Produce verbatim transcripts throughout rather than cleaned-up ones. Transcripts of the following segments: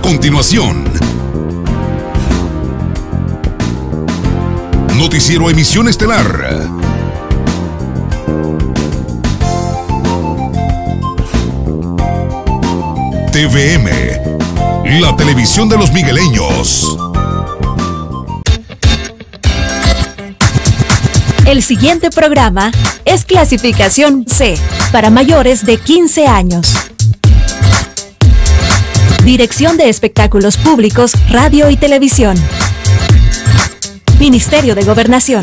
continuación, Noticiero Emisión Estelar. T V M, la televisión de los migueleños. El siguiente programa es clasificación C, para mayores de quince años. Dirección de Espectáculos Públicos, Radio y Televisión. Ministerio de Gobernación.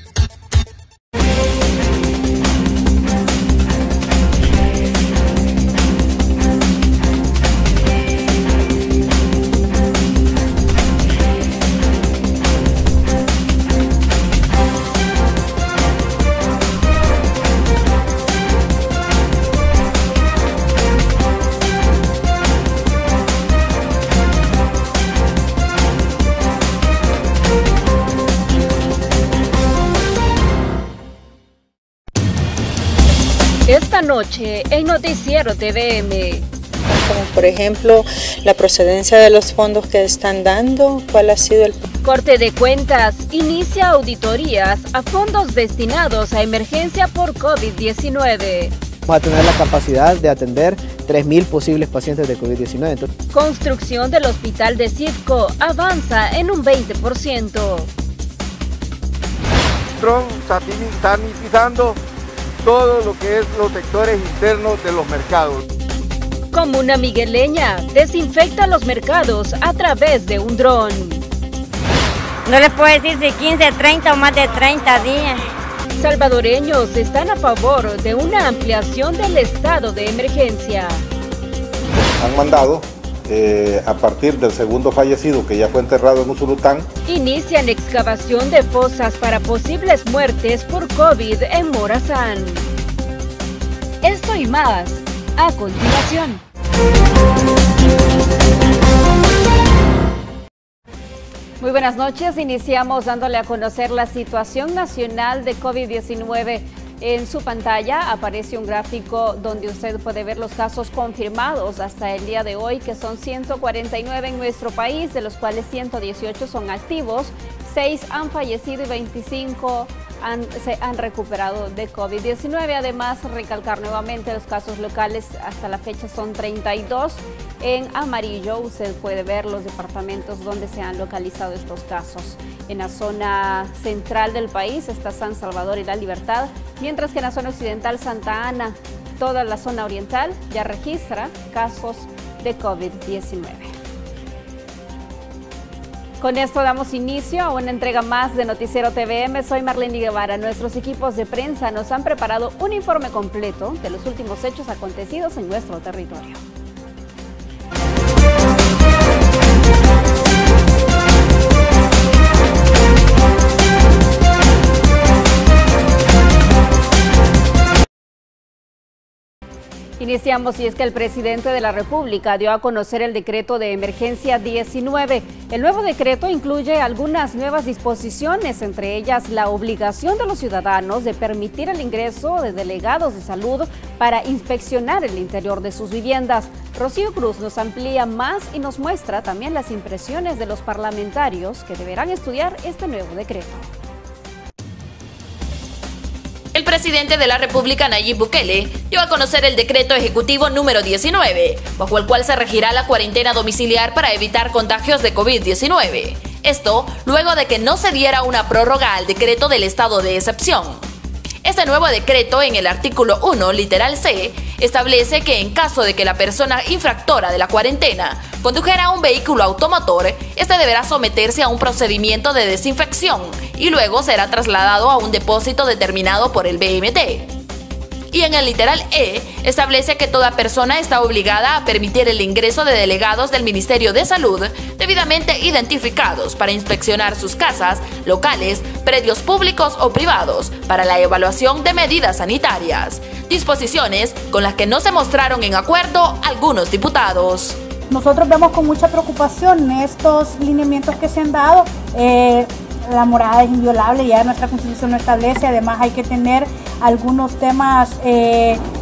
Esta noche en Noticiero T V M. Como por ejemplo, la procedencia de los fondos que están dando, cuál ha sido el... Corte de Cuentas inicia auditorías a fondos destinados a emergencia por COVID diecinueve. Vamos a tener la capacidad de atender tres mil posibles pacientes de COVID diecinueve. Entonces... Construcción del hospital de Citco avanza en un veinte por ciento. Sanitizando todo lo que es los sectores internos de los mercados. Comuna migueleña desinfecta los mercados a través de un dron. No les puedo decir si quince, treinta o más de treinta días. Salvadoreños están a favor de una ampliación del estado de emergencia. Han mandado, eh, a partir del segundo fallecido que ya fue enterrado en Usulután, inician excavación de fosas para posibles muertes por COVID en Morazán. Esto y más, a continuación. Muy buenas noches, iniciamos dándole a conocer la situación nacional de COVID diecinueve. En su pantalla aparece un gráfico donde usted puede ver los casos confirmados hasta el día de hoy, que son ciento cuarenta y nueve en nuestro país, de los cuales ciento dieciocho son activos, seis han fallecido y veinticinco han, se han recuperado de COVID diecinueve. Además, recalcar nuevamente los casos locales hasta la fecha son treinta y dos. En amarillo usted puede ver los departamentos donde se han localizado estos casos. En la zona central del país está San Salvador y La Libertad, mientras que en la zona occidental Santa Ana, toda la zona oriental ya registra casos de COVID diecinueve. Con esto damos inicio a una entrega más de Noticiero T V M. Soy Marlene Guevara. Nuestros equipos de prensa nos han preparado un informe completo de los últimos hechos acontecidos en nuestro territorio. Iniciamos y es que el presidente de la República dio a conocer el decreto de emergencia diecinueve. El nuevo decreto incluye algunas nuevas disposiciones, entre ellas la obligación de los ciudadanos de permitir el ingreso de delegados de salud para inspeccionar el interior de sus viviendas. Rocío Cruz nos amplía más y nos muestra también las impresiones de los parlamentarios que deberán estudiar este nuevo decreto. El presidente de la República, Nayib Bukele, dio a conocer el decreto ejecutivo número diecinueve, bajo el cual se regirá la cuarentena domiciliar para evitar contagios de COVID diecinueve. Esto luego de que no se diera una prórroga al decreto del estado de excepción. Este nuevo decreto, en el artículo uno, literal C, establece que en caso de que la persona infractora de la cuarentena condujera un vehículo automotor, este deberá someterse a un procedimiento de desinfección y luego será trasladado a un depósito determinado por el B M T. Y en el literal E, establece que toda persona está obligada a permitir el ingreso de delegados del Ministerio de Salud debidamente identificados para inspeccionar sus casas, locales, predios públicos o privados para la evaluación de medidas sanitarias. Disposiciones con las que no se mostraron en acuerdo algunos diputados. Nosotros vemos con mucha preocupación estos lineamientos que se han dado. Eh, la morada es inviolable, ya nuestra Constitución lo establece. Además hay que tener algunos temas eh,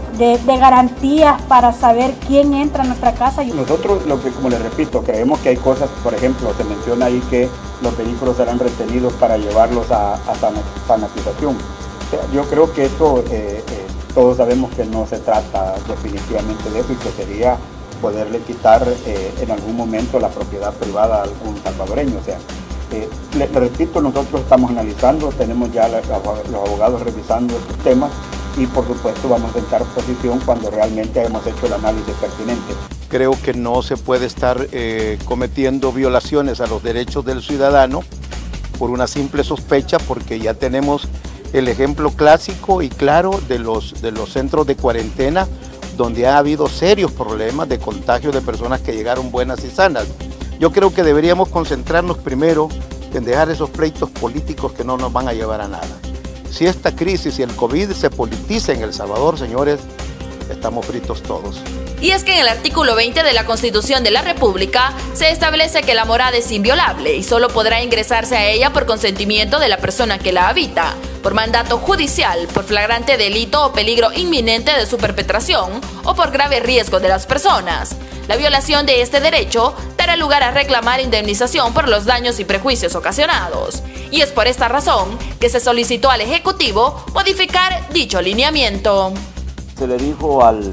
de, de garantías para saber quién entra a nuestra casa. Nosotros, lo que, como les repito, creemos que hay cosas, por ejemplo, se menciona ahí que los vehículos serán retenidos para llevarlos a, a sanitización. O sea, yo creo que esto, eh, eh, todos sabemos que no se trata definitivamente de eso y que sería poderle quitar eh, en algún momento la propiedad privada a algún salvadoreño. O sea, eh, le, le repito, nosotros estamos analizando, tenemos ya la, los abogados revisando estos temas y por supuesto vamos a sentar posición cuando realmente hemos hecho el análisis pertinente. Creo que no se puede estar eh, cometiendo violaciones a los derechos del ciudadano por una simple sospecha, porque ya tenemos el ejemplo clásico y claro de los, de los centros de cuarentena, donde ha habido serios problemas de contagio de personas que llegaron buenas y sanas. Yo creo que deberíamos concentrarnos primero en dejar esos pleitos políticos que no nos van a llevar a nada. Si esta crisis y el COVID se politiza en El Salvador, señores, estamos fritos todos. Y es que en el artículo veinte de la Constitución de la República se establece que la morada es inviolable y solo podrá ingresarse a ella por consentimiento de la persona que la habita, por mandato judicial, por flagrante delito o peligro inminente de su perpetración o por grave riesgo de las personas. La violación de este derecho dará lugar a reclamar indemnización por los daños y prejuicios ocasionados. Y es por esta razón que se solicitó al Ejecutivo modificar dicho lineamiento. Se le dijo al,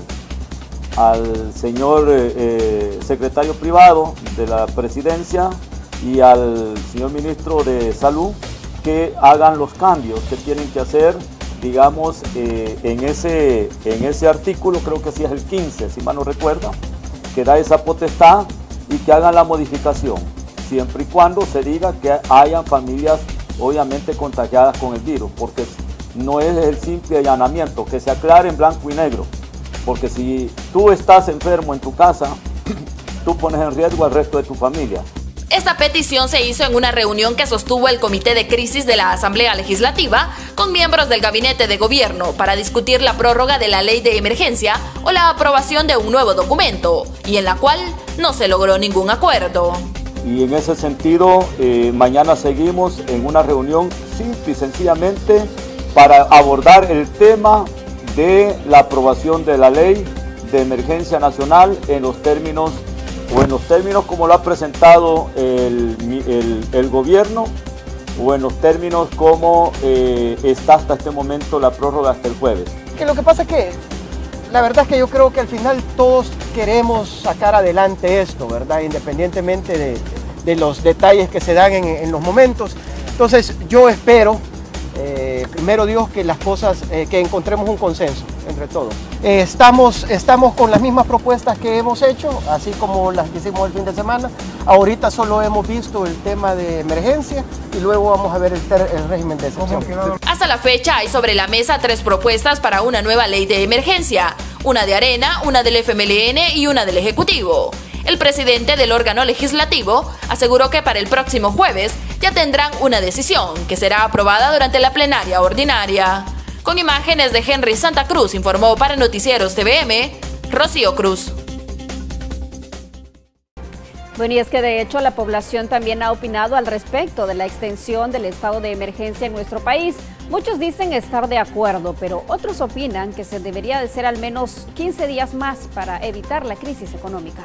al señor eh, secretario privado de la Presidencia y al señor ministro de Salud que hagan los cambios que tienen que hacer, digamos, eh, en, ese, en ese artículo, creo que sí es el quince, si mal no recuerdo, que da esa potestad y que hagan la modificación, siempre y cuando se diga que hayan familias obviamente contagiadas con el virus, porque no es el simple allanamiento, que se aclare en blanco y negro, porque si tú estás enfermo en tu casa, tú pones en riesgo al resto de tu familia. Esta petición se hizo en una reunión que sostuvo el Comité de Crisis de la Asamblea Legislativa con miembros del Gabinete de Gobierno para discutir la prórroga de la ley de emergencia o la aprobación de un nuevo documento, y en la cual no se logró ningún acuerdo. Y en ese sentido, eh, mañana seguimos en una reunión simple y sencillamente para abordar el tema de la aprobación de la ley de emergencia nacional en los términos o en los términos como lo ha presentado el, el, el gobierno, o en los términos como eh, está hasta este momento la prórroga hasta el jueves. Que lo que pasa es que la verdad es que yo creo que al final todos queremos sacar adelante esto, ¿verdad? Independientemente de, de los detalles que se dan en, en los momentos. Entonces yo espero, eh, primero Dios, que las cosas, eh, que encontremos un consenso entre todos. Eh, estamos, estamos con las mismas propuestas que hemos hecho, así como las que hicimos el fin de semana. Ahorita solo hemos visto el tema de emergencia y luego vamos a ver el, ter, el régimen de excepción. Hasta la fecha hay sobre la mesa tres propuestas para una nueva ley de emergencia, una de Arena, una del F M L N y una del Ejecutivo. El presidente del órgano legislativo aseguró que para el próximo jueves ya tendrán una decisión que será aprobada durante la plenaria ordinaria. Con imágenes de Henry Santa Cruz, informó para Noticieros T V M, Rocío Cruz. Bueno, y es que de hecho la población también ha opinado al respecto de la extensión del estado de emergencia en nuestro país. Muchos dicen estar de acuerdo, pero otros opinan que se debería de ser al menos quince días más para evitar la crisis económica.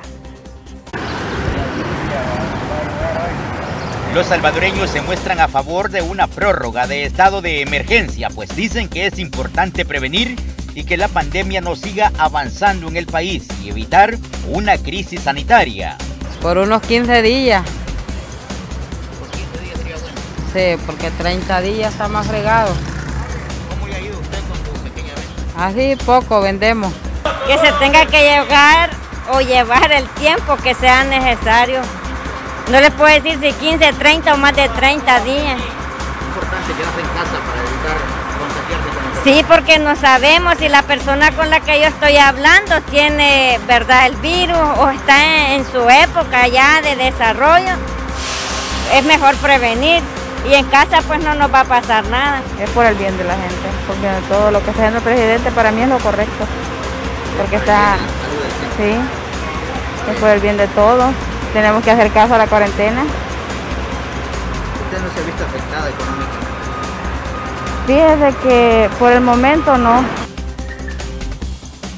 Los salvadoreños se muestran a favor de una prórroga de estado de emergencia, pues dicen que es importante prevenir y que la pandemia no siga avanzando en el país y evitar una crisis sanitaria. Por unos quince días. ¿Por quince días sería bueno? Sí, porque treinta días está más fregado. ¿Cómo le ha ido usted con su pequeña venta? Así poco vendemos. Que se tenga que llegar o llevar el tiempo que sea necesario. No les puedo decir si quince, treinta o más de treinta días. Es importante quedarse en casa para evitar contagiarse con el virus. Sí, porque no sabemos si la persona con la que yo estoy hablando tiene, verdad, el virus o está en, en su época ya de desarrollo. Es mejor prevenir y en casa pues no nos va a pasar nada. Es por el bien de la gente, porque todo lo que está haciendo el presidente para mí es lo correcto. Porque está, sí, es por el bien de todos. Tenemos que hacer caso a la cuarentena. ¿Usted no se ha visto afectada económicamente? Fíjese que por el momento no.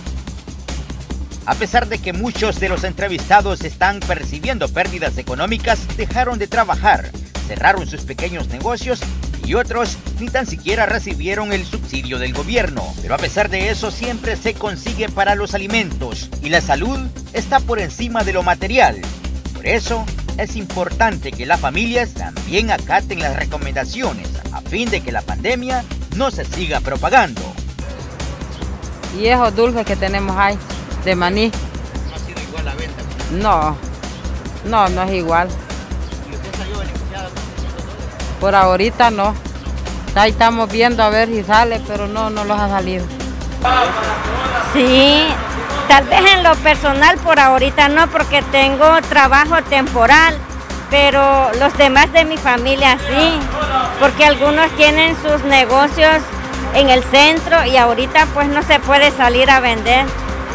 A pesar de que muchos de los entrevistados están percibiendo pérdidas económicas, dejaron de trabajar, cerraron sus pequeños negocios y otros ni tan siquiera recibieron el subsidio del gobierno. Pero a pesar de eso siempre se consigue para los alimentos y la salud está por encima de lo material. Por eso es importante que las familias también acaten las recomendaciones a fin de que la pandemia no se siga propagando. Y esos dulces que tenemos ahí, de maní. ¿No ha sido igual la venta? No, no, no es igual. ¿Y usted salió beneficiada con trescientos dólares? Por ahorita no. Ahí estamos viendo a ver si sale, pero no, no los ha salido. Sí, tal vez en lo personal por ahorita no, porque tengo trabajo temporal, pero los demás de mi familia sí, porque algunos tienen sus negocios en el centro y ahorita pues no se puede salir a vender.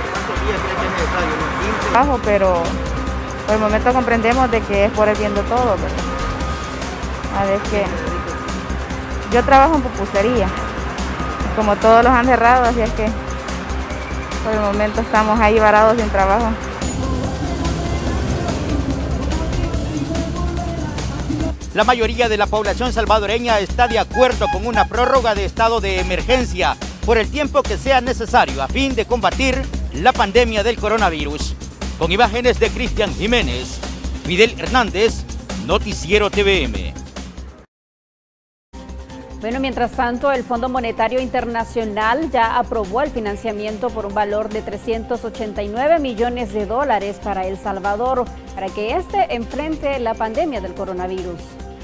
Trabajo, pero por el momento comprendemos de que es por el bien de todos, ¿verdad? A ver que yo trabajo en pupusería, como todos los han cerrado, así es que por el momento estamos ahí varados sin trabajo. La mayoría de la población salvadoreña está de acuerdo con una prórroga de estado de emergencia por el tiempo que sea necesario a fin de combatir la pandemia del coronavirus. Con imágenes de Cristian Jiménez, Fidel Hernández, Noticiero T V M. Bueno, mientras tanto, el Fondo Monetario Internacional ya aprobó el financiamiento por un valor de trescientos ochenta y nueve millones de dólares para El Salvador, para que éste enfrente la pandemia del coronavirus.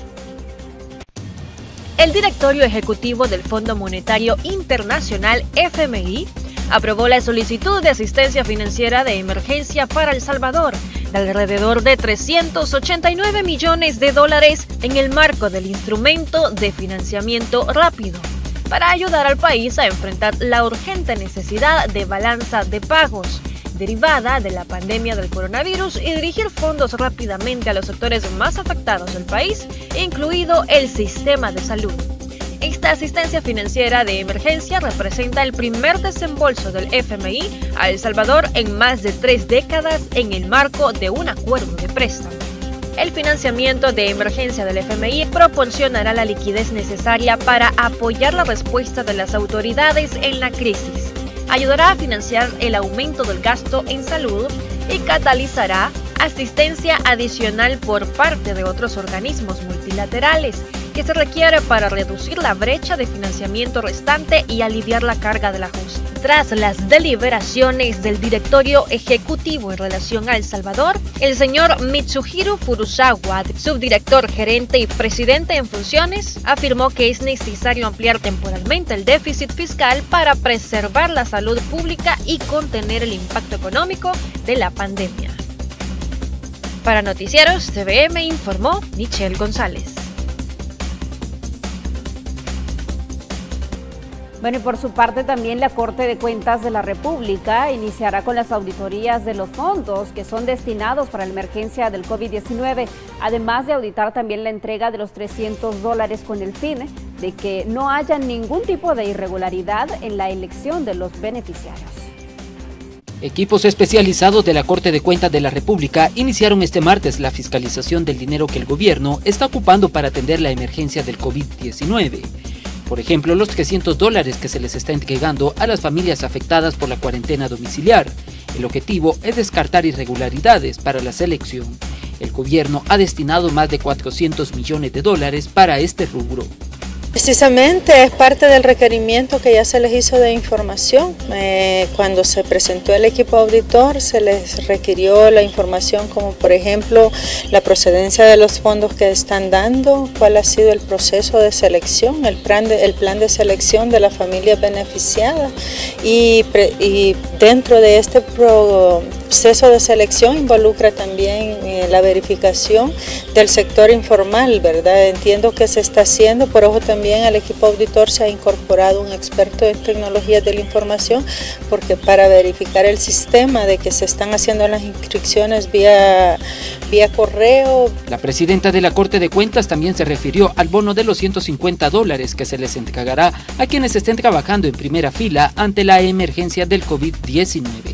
El directorio ejecutivo del Fondo Monetario Internacional, F M I, aprobó la solicitud de asistencia financiera de emergencia para El Salvador de alrededor de trescientos ochenta y nueve millones de dólares en el marco del instrumento de financiamiento rápido para ayudar al país a enfrentar la urgente necesidad de balanza de pagos derivada de la pandemia del coronavirus y dirigir fondos rápidamente a los sectores más afectados del país, incluido el sistema de salud. Esta asistencia financiera de emergencia representa el primer desembolso del F M I a El Salvador en más de tres décadas en el marco de un acuerdo de préstamo. El financiamiento de emergencia del F M I proporcionará la liquidez necesaria para apoyar la respuesta de las autoridades en la crisis, ayudará a financiar el aumento del gasto en salud y catalizará asistencia adicional por parte de otros organismos multilaterales que se requiere para reducir la brecha de financiamiento restante y aliviar la carga del ajuste. Tras las deliberaciones del directorio ejecutivo en relación a El Salvador, el señor Mitsuhiro Furusawa, subdirector gerente y presidente en funciones, afirmó que es necesario ampliar temporalmente el déficit fiscal para preservar la salud pública y contener el impacto económico de la pandemia. Para Noticieros T V M informó Michelle González. Bueno, y por su parte también la Corte de Cuentas de la República iniciará con las auditorías de los fondos que son destinados para la emergencia del COVID diecinueve, además de auditar también la entrega de los trescientos dólares con el fin de que no haya ningún tipo de irregularidad en la elección de los beneficiarios. Equipos especializados de la Corte de Cuentas de la República iniciaron este martes la fiscalización del dinero que el gobierno está ocupando para atender la emergencia del COVID diecinueve. Por ejemplo, los trescientos dólares que se les está entregando a las familias afectadas por la cuarentena domiciliar. El objetivo es descartar irregularidades para la selección. El gobierno ha destinado más de cuatrocientos millones de dólares para este rubro. Precisamente es parte del requerimiento que ya se les hizo de información. Eh, cuando se presentó el equipo auditor se les requirió la información como por ejemplo la procedencia de los fondos que están dando, cuál ha sido el proceso de selección, el plan de, el plan de selección de la familia beneficiada y, pre, y dentro de este proceso de selección involucra también eh, la verificación del sector informal, ¿verdad? Entiendo que se está haciendo, por ojo también También al equipo auditor se ha incorporado un experto en tecnologías de la información porque para verificar el sistema de que se están haciendo las inscripciones vía, vía correo. La presidenta de la Corte de Cuentas también se refirió al bono de los ciento cincuenta dólares que se les entregará a quienes estén trabajando en primera fila ante la emergencia del COVID diecinueve.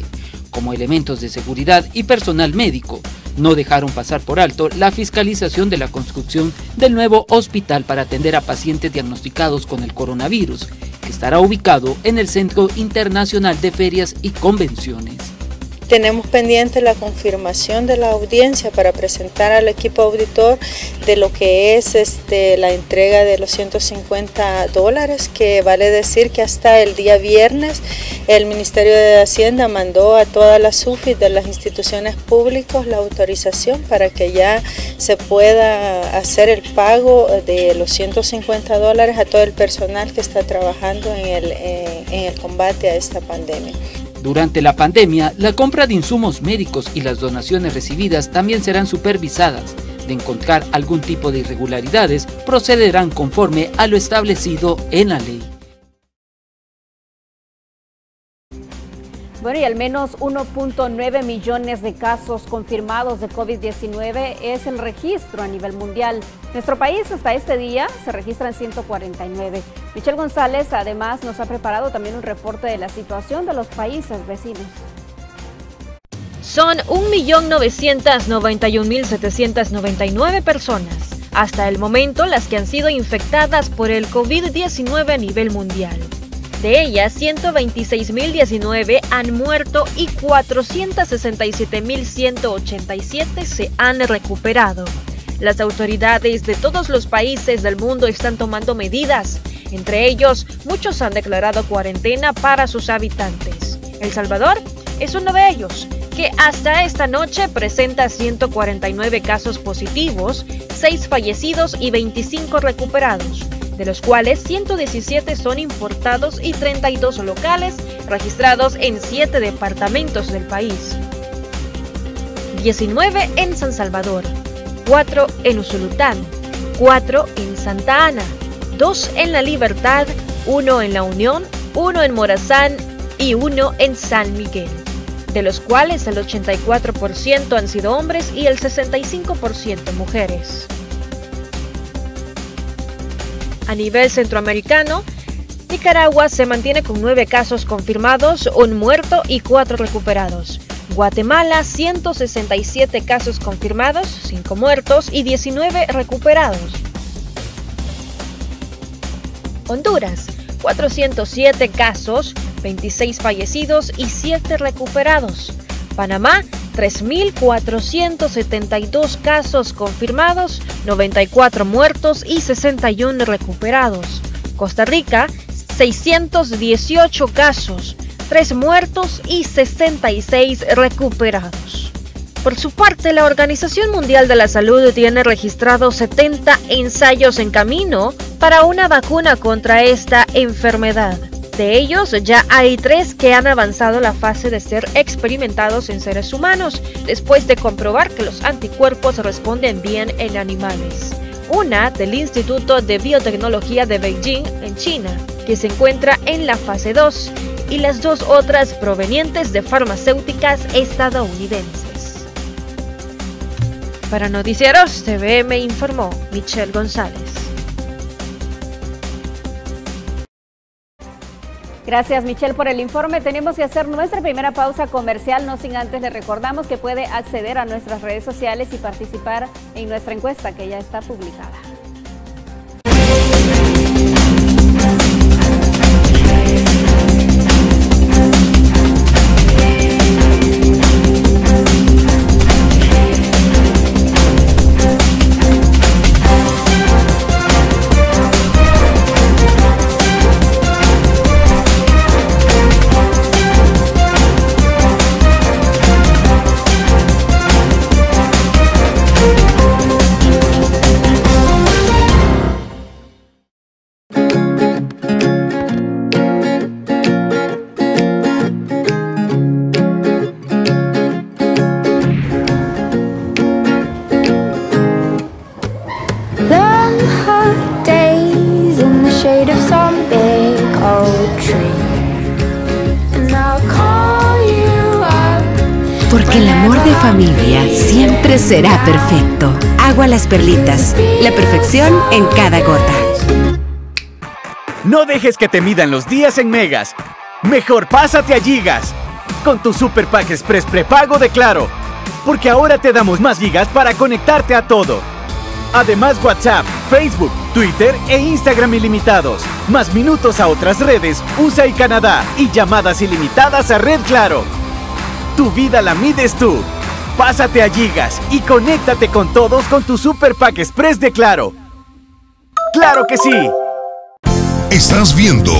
como elementos de seguridad y personal médico. No dejaron pasar por alto la fiscalización de la construcción del nuevo hospital para atender a pacientes diagnosticados con el coronavirus, que estará ubicado en el Centro Internacional de Ferias y Convenciones. Tenemos pendiente la confirmación de la audiencia para presentar al equipo auditor de lo que es este, la entrega de los ciento cincuenta dólares, que vale decir que hasta el día viernes el Ministerio de Hacienda mandó a todas las U F I de las instituciones públicas la autorización para que ya se pueda hacer el pago de los ciento cincuenta dólares a todo el personal que está trabajando en el, en, en el combate a esta pandemia. Durante la pandemia, la compra de insumos médicos y las donaciones recibidas también serán supervisadas. De encontrar algún tipo de irregularidades, procederán conforme a lo establecido en la ley. Bueno, y al menos uno punto nueve millones de casos confirmados de COVID diecinueve es el registro a nivel mundial. Nuestro país hasta este día se registran ciento cuarenta y nueve. Michelle González además nos ha preparado también un reporte de la situación de los países vecinos. Son un millón novecientos noventa y un mil setecientos noventa y nueve personas, hasta el momento las que han sido infectadas por el COVID diecinueve a nivel mundial. De ellas, ciento veintiséis mil diecinueve han muerto y cuatrocientos sesenta y siete mil ciento ochenta y siete se han recuperado. Las autoridades de todos los países del mundo están tomando medidas. Entre ellos, muchos han declarado cuarentena para sus habitantes. El Salvador es uno de ellos, que hasta esta noche presenta ciento cuarenta y nueve casos positivos, seis fallecidos y veinticinco recuperados, de los cuales ciento diecisiete son importados y treinta y dos locales registrados en siete departamentos del país. diecinueve en San Salvador, cuatro en Usulután, cuatro en Santa Ana, dos en La Libertad, uno en La Unión, uno en Morazán y uno en San Miguel, de los cuales el ochenta y cuatro por ciento han sido hombres y el sesenta y cinco por ciento mujeres. A nivel centroamericano, Nicaragua se mantiene con nueve casos confirmados, un muerto y cuatro recuperados. Guatemala, ciento sesenta y siete casos confirmados, cinco muertos y diecinueve recuperados. Honduras, cuatrocientos siete casos, veintiséis fallecidos y siete recuperados. Panamá, tres mil cuatrocientos setenta y dos casos confirmados, noventa y cuatro muertos y sesenta y uno recuperados. Costa Rica, seiscientos dieciocho casos, tres muertos y sesenta y seis recuperados. Por su parte, la Organización Mundial de la Salud tiene registrados setenta ensayos en camino para una vacuna contra esta enfermedad. De ellos, ya hay tres que han avanzado la fase de ser experimentados en seres humanos, después de comprobar que los anticuerpos responden bien en animales. Una del Instituto de Biotecnología de Beijing, en China, que se encuentra en la fase dos, y las dos otras provenientes de farmacéuticas estadounidenses. Para Noticieros T V M informó Michelle González. Gracias, Michelle, por el informe. Tenemos que hacer nuestra primera pausa comercial, no sin antes le recordamos que puede acceder a nuestras redes sociales y participar en nuestra encuesta que ya está publicada. Porque el amor de familia siempre será perfecto. Agua Las Perlitas, la perfección en cada gota. No dejes que te midan los días en megas. Mejor pásate a Gigas. con tu Super Pack Express prepago de Claro. Porque ahora te damos más gigas para conectarte a todo. Además, WhatsApp, Facebook, Twitter e Instagram ilimitados. Más minutos a otras redes, U S A y Canadá. Y llamadas ilimitadas a Red Claro. Tu vida la mides tú. Pásate a gigas y conéctate con todos con tu Super Pack Express de Claro. ¡Claro que sí! Estás viendo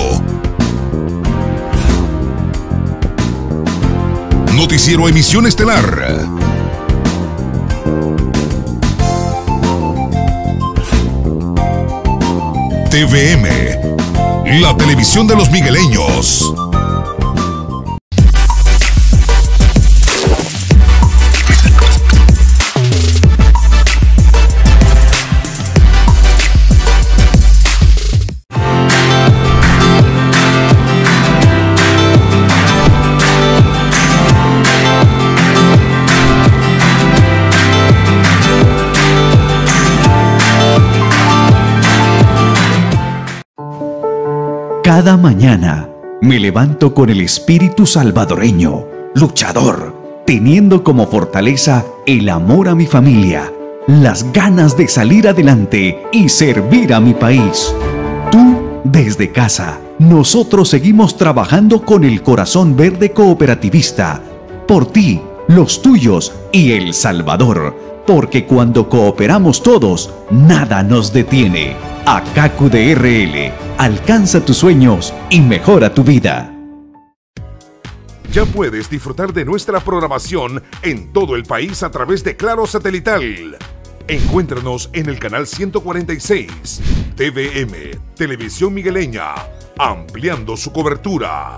Noticiero Emisión Estelar. T V M, la televisión de los migueleños. Cada mañana me levanto con el espíritu salvadoreño, luchador, teniendo como fortaleza el amor a mi familia, las ganas de salir adelante y servir a mi país. Tú, desde casa, nosotros seguimos trabajando con el corazón verde cooperativista, por ti, los tuyos y El Salvador, porque cuando cooperamos todos, nada nos detiene. Acacu de R L, alcanza tus sueños y mejora tu vida. Ya puedes disfrutar de nuestra programación en todo el país a través de Claro Satelital. Encuéntranos en el canal ciento cuarenta y seis, T V M, Televisión Migueleña, ampliando su cobertura.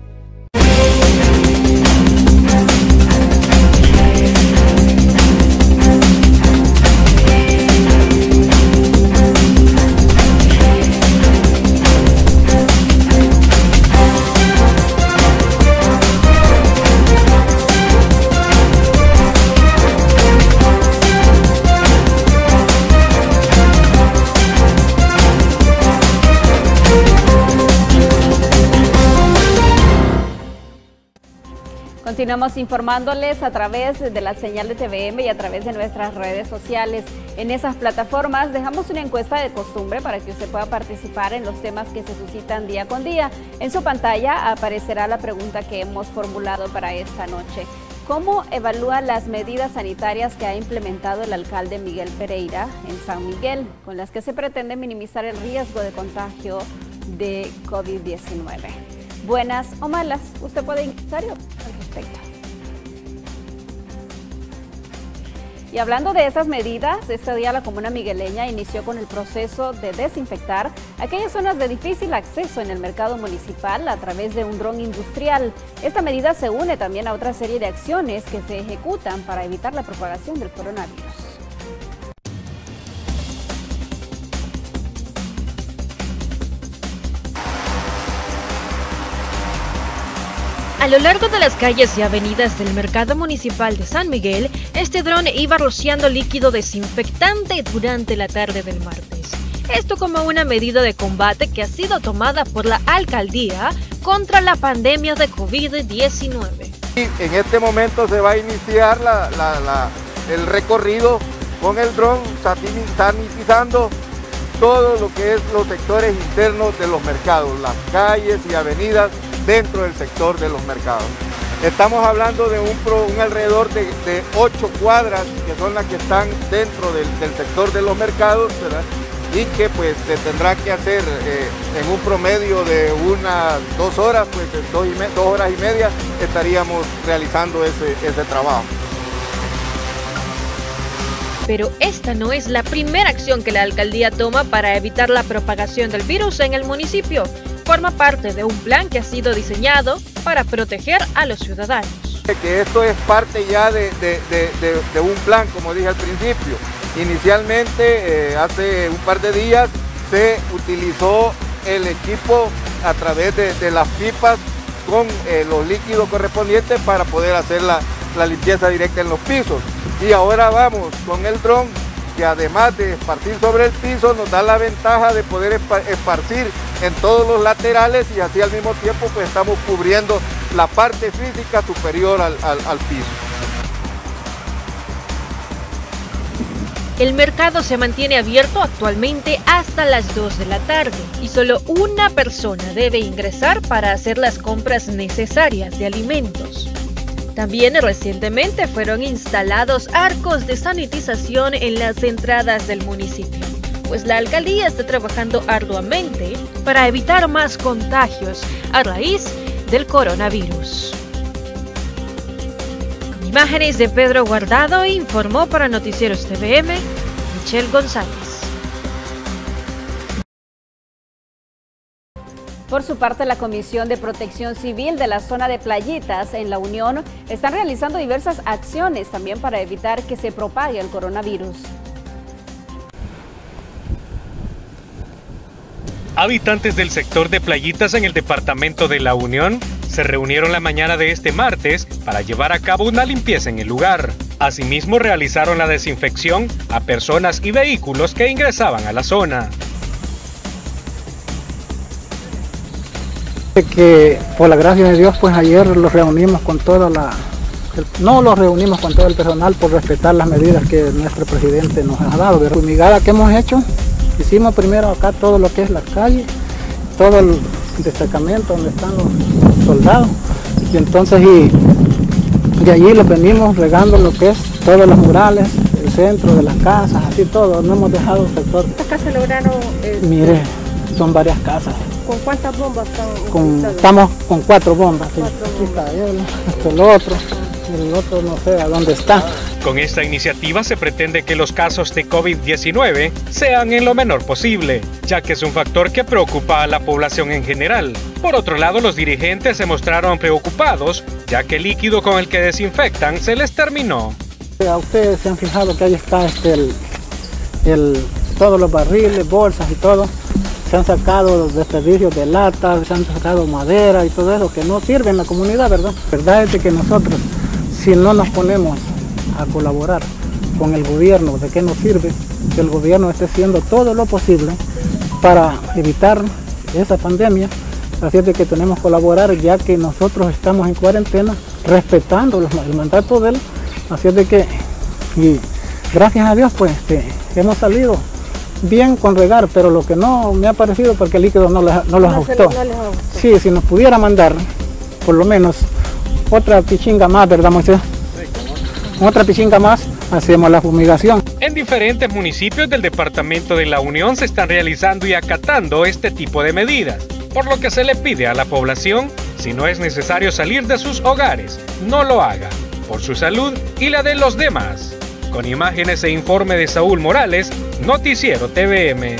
Continuamos informándoles a través de la señal de T V M y a través de nuestras redes sociales. En esas plataformas dejamos una encuesta de costumbre para que usted pueda participar en los temas que se suscitan día con día. En su pantalla aparecerá la pregunta que hemos formulado para esta noche. ¿Cómo evalúa las medidas sanitarias que ha implementado el alcalde Miguel Pereira en San Miguel, con las que se pretende minimizar el riesgo de contagio de COVID diecinueve? Buenas o malas, usted puede indicar al respecto. Y hablando de esas medidas, este día la comuna migueleña inició con el proceso de desinfectar aquellas zonas de difícil acceso en el mercado municipal a través de un dron industrial. Esta medida se une también a otra serie de acciones que se ejecutan para evitar la propagación del coronavirus. A lo largo de las calles y avenidas del mercado municipal de San Miguel, este dron iba rociando líquido desinfectante durante la tarde del martes. Esto como una medida de combate que ha sido tomada por la alcaldía contra la pandemia de COVID diecinueve. En este momento se va a iniciar la, la, la, el recorrido con el dron sanitizando todo lo que es los sectores internos de los mercados, las calles y avenidas dentro del sector de los mercados. Estamos hablando de un, pro, un alrededor de, de ocho cuadras que son las que están dentro del, del sector de los mercados, ¿verdad? Y que pues se tendrá que hacer eh, en un promedio de unas dos horas, pues en dos, y me, dos horas y media estaríamos realizando ese, ese trabajo. Pero esta no es la primera acción que la alcaldía toma para evitar la propagación del virus en el municipio. Forma parte de un plan que ha sido diseñado para proteger a los ciudadanos. Que esto es parte ya de, de, de, de, de un plan, como dije al principio. Inicialmente, eh, hace un par de días, se utilizó el equipo a través de, de las pipas con eh, los líquidos correspondientes para poder hacer la, la limpieza directa en los pisos. Y ahora vamos con el dron, que además de esparcir sobre el piso, nos da la ventaja de poder esparcir en todos los laterales y así al mismo tiempo pues estamos cubriendo la parte física superior al, al, al piso. El mercado se mantiene abierto actualmente hasta las dos de la tarde y solo una persona debe ingresar para hacer las compras necesarias de alimentos. También recientemente fueron instalados arcos de sanitización en las entradas del municipio, pues la alcaldía está trabajando arduamente para evitar más contagios a raíz del coronavirus. Con imágenes de Pedro Guardado, informó para Noticieros T V M, Michelle González. Por su parte, la Comisión de Protección Civil de la zona de Playitas en La Unión están realizando diversas acciones también para evitar que se propague el coronavirus. Habitantes del sector de Playitas en el departamento de La Unión se reunieron la mañana de este martes para llevar a cabo una limpieza en el lugar. Asimismo, realizaron la desinfección a personas y vehículos que ingresaban a la zona. Que por la gracia de Dios, pues ayer los reunimos con toda la... No los reunimos con todo el personal por respetar las medidas que nuestro presidente nos ha dado. La fumigada que hemos hecho, hicimos primero acá todo lo que es la calle, todo el destacamento donde están los soldados, y entonces y de allí los venimos regando lo que es todos los murales, el centro de las casas, así todo, no hemos dejado el sector. ¿Cuántas casas lograron? Eh, Mire, son varias casas. ¿Con cuántas bombas están? Con, estamos con cuatro bombas. Sí. Cuatro bombas. Está él, esto, el otro, el otro no sé a dónde está. Con esta iniciativa se pretende que los casos de COVID diecinueve sean en lo menor posible, ya que es un factor que preocupa a la población en general. Por otro lado, los dirigentes se mostraron preocupados, ya que el líquido con el que desinfectan se les terminó. A ustedes se han fijado que ahí está este, el, el, todos los barriles, bolsas y todo. Se han sacado desperdicios de lata, se han sacado madera y todo eso que no sirve en la comunidad, ¿verdad? La verdad es de que nosotros, si no nos ponemos a colaborar con el gobierno, ¿de qué nos sirve que el gobierno esté haciendo todo lo posible para evitar esa pandemia? Así es de que tenemos que colaborar, ya que nosotros estamos en cuarentena, respetando el mandato de él. Así es de que, y gracias a Dios, pues este, hemos salido bien con regar, pero lo que no me ha parecido porque el líquido no, le, no los ajustó. Sí, si nos pudiera mandar por lo menos otra pichinga más, ¿verdad, Moisés? Otra pichinga más, hacemos la fumigación. En diferentes municipios del departamento de La Unión se están realizando y acatando este tipo de medidas, por lo que se le pide a la población, si no es necesario salir de sus hogares, no lo haga, por su salud y la de los demás. Con imágenes e informe de Saúl Morales, Noticiero T V M.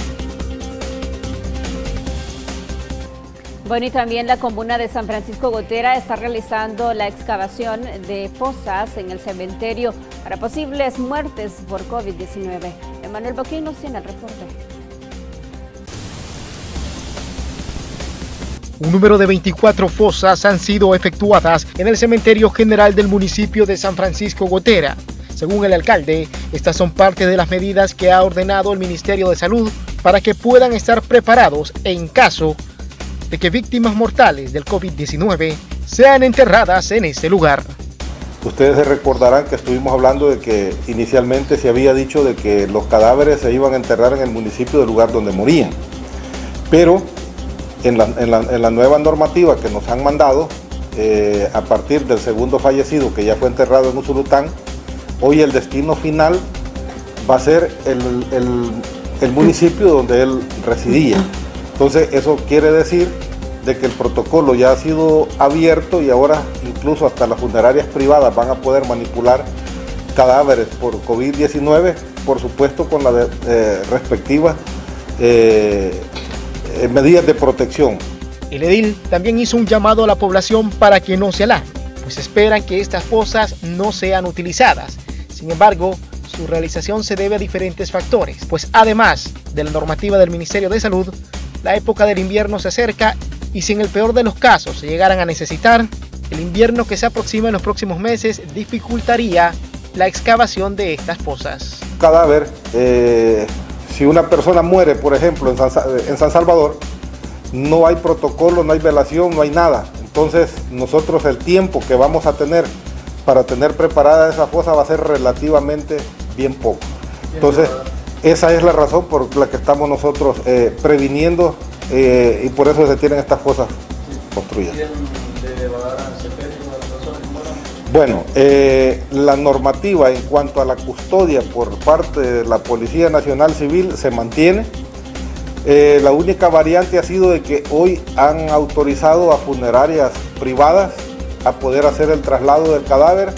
Bueno, y también la comuna de San Francisco Gotera está realizando la excavación de fosas en el cementerio para posibles muertes por COVID diecinueve. Emanuel Boquín nos tiene el reporte. Un número de veinticuatro fosas han sido efectuadas en el cementerio general del municipio de San Francisco Gotera. Según el alcalde, estas son parte de las medidas que ha ordenado el Ministerio de Salud para que puedan estar preparados en caso de que víctimas mortales del COVID diecinueve sean enterradas en este lugar. Ustedes se recordarán que estuvimos hablando de que inicialmente se había dicho de que los cadáveres se iban a enterrar en el municipio del lugar donde morían. Pero en la, en la, en la nueva normativa que nos han mandado, eh, a partir del segundo fallecido que ya fue enterrado en Usulután, hoy el destino final va a ser el, el, el municipio donde él residía. Entonces eso quiere decir de que el protocolo ya ha sido abierto y ahora incluso hasta las funerarias privadas van a poder manipular cadáveres por COVID diecinueve, por supuesto con las de, eh, respectivas eh, eh, medidas de protección. El edil también hizo un llamado a la población para que no se alarme, pues esperan que estas fosas no sean utilizadas. Sin embargo, su realización se debe a diferentes factores, pues además de la normativa del Ministerio de Salud, la época del invierno se acerca y si en el peor de los casos se llegaran a necesitar, el invierno que se aproxima en los próximos meses dificultaría la excavación de estas fosas. Cadáver, eh, si una persona muere, por ejemplo, en San, en San Salvador, no hay protocolo, no hay velación, no hay nada. Entonces nosotros el tiempo que vamos a tener para tener preparada esa fosa va a ser relativamente bien poco. Entonces esa es la razón por la que estamos nosotros eh, previniendo eh, y por eso se tienen estas fosas construidas. Bueno, eh, la normativa en cuanto a la custodia por parte de la Policía Nacional Civil se mantiene. Eh, la única variante ha sido de que hoy han autorizado a funerarias privadas a poder hacer el traslado del cadáver.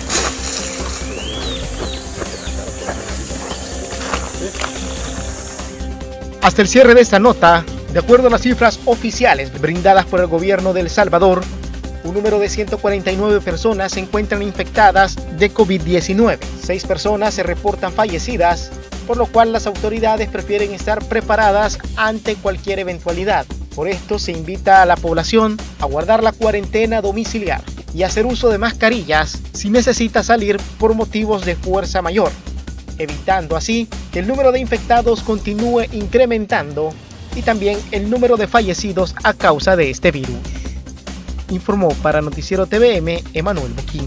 Hasta el cierre de esta nota, de acuerdo a las cifras oficiales brindadas por el gobierno de El Salvador, un número de ciento cuarenta y nueve personas se encuentran infectadas de COVID diecinueve. Seis personas se reportan fallecidas, por lo cual las autoridades prefieren estar preparadas ante cualquier eventualidad. Por esto se invita a la población a guardar la cuarentena domiciliar y hacer uso de mascarillas si necesita salir por motivos de fuerza mayor, evitando así que el número de infectados continúe incrementando y también el número de fallecidos a causa de este virus. Informó para Noticiero T V M, Emanuel Boquín.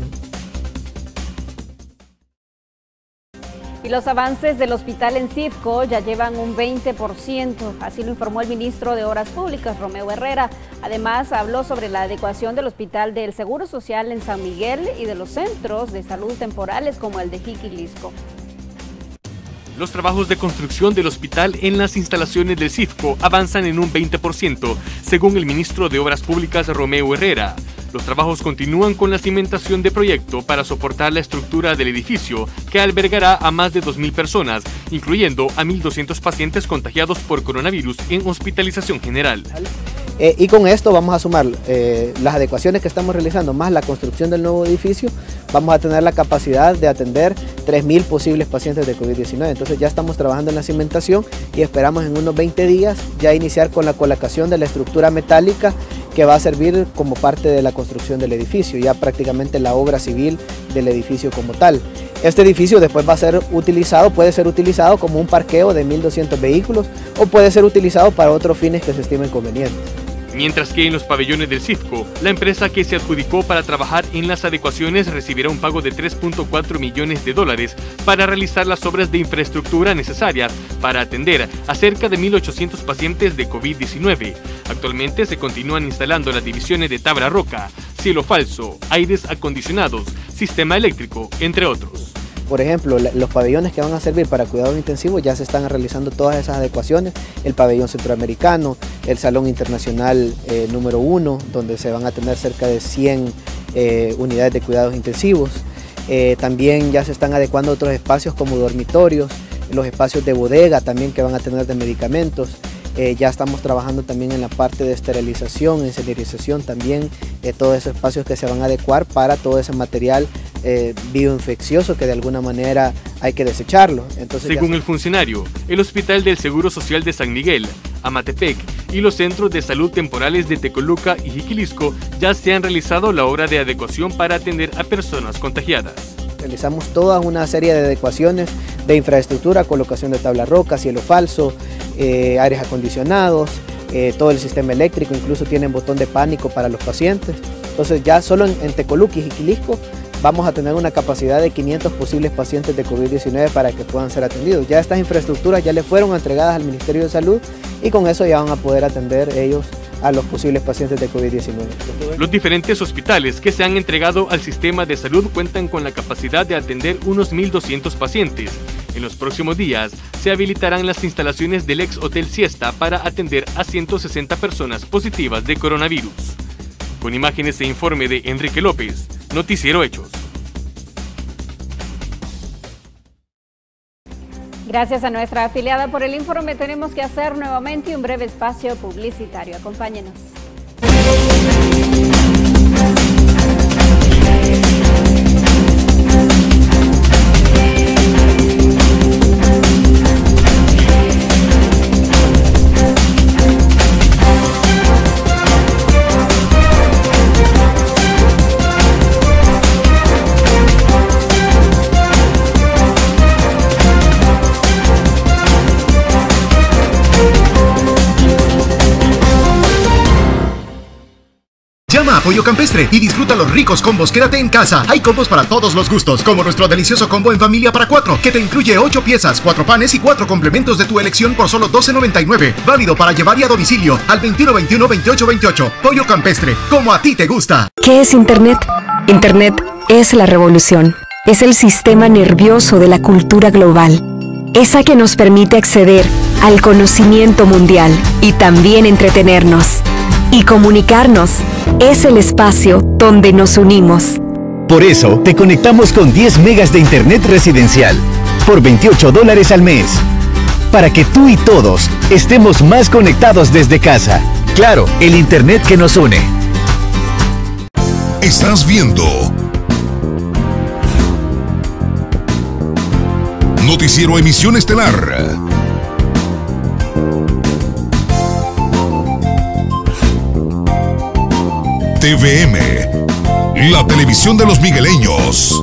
Y los avances del hospital en Cifco ya llevan un veinte por ciento, así lo informó el ministro de Obras Públicas, Romeo Herrera. Además, habló sobre la adecuación del hospital del Seguro Social en San Miguel y de los centros de salud temporales como el de Jiquilisco. Los trabajos de construcción del hospital en las instalaciones del Cifco avanzan en un veinte por ciento, según el ministro de Obras Públicas, Romeo Herrera. Los trabajos continúan con la cimentación de proyecto para soportar la estructura del edificio, que albergará a más de dos mil personas, incluyendo a mil doscientos pacientes contagiados por coronavirus en hospitalización general. Eh, y con esto vamos a sumar eh, las adecuaciones que estamos realizando, más la construcción del nuevo edificio, vamos a tener la capacidad de atender tres mil posibles pacientes de COVID diecinueve. Entonces ya estamos trabajando en la cimentación y esperamos en unos veinte días ya iniciar con la colocación de la estructura metálica que va a servir como parte de la construcción del edificio, ya prácticamente la obra civil del edificio como tal. Este edificio después va a ser utilizado, puede ser utilizado como un parqueo de mil doscientos vehículos o puede ser utilizado para otros fines que se estimen convenientes. Mientras que en los pabellones del Cifco, la empresa que se adjudicó para trabajar en las adecuaciones recibirá un pago de tres punto cuatro millones de dólares para realizar las obras de infraestructura necesarias para atender a cerca de mil ochocientos pacientes de COVID diecinueve. Actualmente se continúan instalando las divisiones de tabla roca, cielo falso, aires acondicionados, sistema eléctrico, entre otros. Por ejemplo, los pabellones que van a servir para cuidados intensivos ya se están realizando todas esas adecuaciones, el pabellón centroamericano, el salón internacional eh, número uno, donde se van a tener cerca de cien eh, unidades de cuidados intensivos. Eh, también ya se están adecuando otros espacios como dormitorios, los espacios de bodega también que van a tener de medicamentos. Eh, ya estamos trabajando también en la parte de esterilización, en sterilización también, eh, todos esos espacios que se van a adecuar para todo ese material eh, bioinfeccioso que de alguna manera hay que desecharlo. Entonces, según ya... el funcionario, el Hospital del Seguro Social de San Miguel, Amatepec y los centros de salud temporales de Tecoluca y Jiquilisco ya se han realizado la obra de adecuación para atender a personas contagiadas. Realizamos toda una serie de adecuaciones de infraestructura, colocación de tabla roca, cielo falso, eh, aires acondicionados, eh, todo el sistema eléctrico, incluso tienen botón de pánico para los pacientes. Entonces ya solo en, en Tecoluca y Jiquilisco vamos a tener una capacidad de quinientos posibles pacientes de COVID diecinueve para que puedan ser atendidos. Ya estas infraestructuras ya le fueron entregadas al Ministerio de Salud y con eso ya van a poder atender ellos a los posibles pacientes de COVID diecinueve. Los diferentes hospitales que se han entregado al sistema de salud cuentan con la capacidad de atender unos mil doscientos pacientes. En los próximos días se habilitarán las instalaciones del ex Hotel Siesta para atender a ciento sesenta personas positivas de coronavirus. Con imágenes e informe de Enrique López, Noticiero Hechos. Gracias a nuestra afiliada por el informe. Tenemos que hacer nuevamente un breve espacio publicitario. Acompáñenos. Llama a Pollo Campestre y disfruta los ricos combos Quédate en casa. Hay combos para todos los gustos, como nuestro delicioso combo en familia para cuatro, que te incluye ocho piezas, cuatro panes y cuatro complementos de tu elección por solo doce noventa y nueve. Válido para llevar y a domicilio al veintiuno veintiuno veintiocho veintiocho. Pollo Campestre, como a ti te gusta. ¿Qué es Internet? Internet es la revolución. Es el sistema nervioso de la cultura global. Esa que nos permite acceder al conocimiento mundial y también entretenernos. Y comunicarnos. Es el espacio donde nos unimos. Por eso, te conectamos con diez megas de internet residencial por veintiocho dólares al mes. Para que tú y todos estemos más conectados desde casa. Claro, el internet que nos une. Estás viendo Noticiero Emisión Estelar. T V M, la televisión de los migueleños.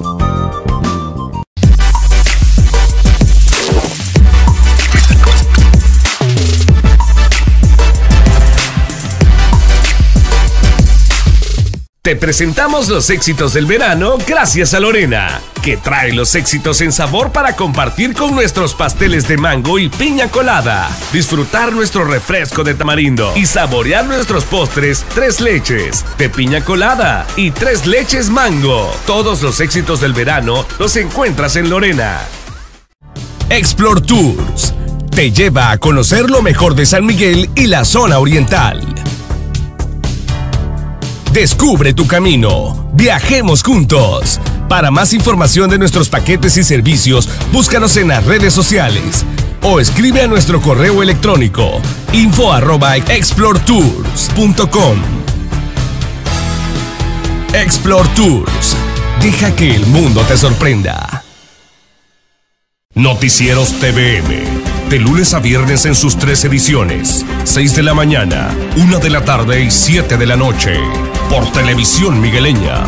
Te presentamos los éxitos del verano gracias a Lorena, que trae los éxitos en sabor para compartir con nuestros pasteles de mango y piña colada, disfrutar nuestro refresco de tamarindo y saborear nuestros postres tres leches de piña colada y tres leches mango. Todos los éxitos del verano los encuentras en Lorena. Explore Tours te lleva a conocer lo mejor de San Miguel y la zona oriental. Descubre tu camino. Viajemos juntos. Para más información de nuestros paquetes y servicios, búscanos en las redes sociales o escribe a nuestro correo electrónico info arroba explore tours punto com. Explore Tours. Deja que el mundo te sorprenda. Noticieros T V M. De lunes a viernes en sus tres ediciones. seis de la mañana, una de la tarde y siete de la noche. Por Televisión Migueleña.